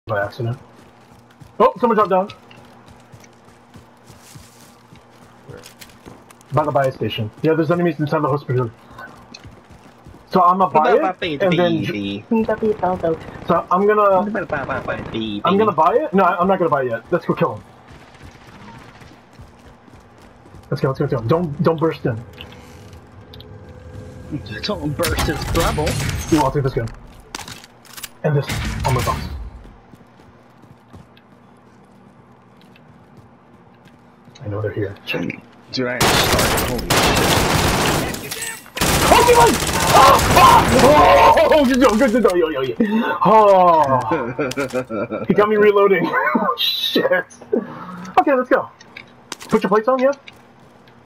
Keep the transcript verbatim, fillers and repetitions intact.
by accident. Oh, someone dropped down. Where? By the buy station. Yeah, there's enemies inside the hospital. So I'm gonna buy it, and then... So I'm gonna... I'm gonna buy it? No, I'm not gonna buy it yet. Let's go kill him. Let's go, let's go, let's go. Don't, don't burst in. Don't burst his bubble. Ooh, I'll take this gun. And this armor box. I know they're here. Dude, I started. Holy shit. Oh, she won! Oh, oh, oh, good job, good job, yo, yo, yo. Oh, he got me reloading. Shit. Okay, let's go. Put your plates on, yeah?